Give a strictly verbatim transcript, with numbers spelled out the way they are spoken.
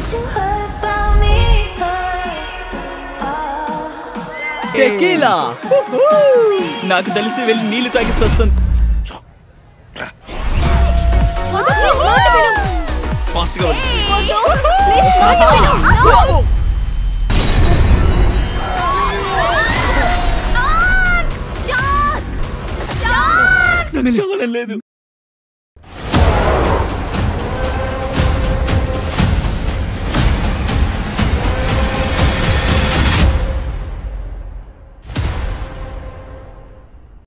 Tequila నాకు తెలిసి వెళ్ళి నీళ్లు తాగిసి వస్తుంది. ఫాస్ట్ గా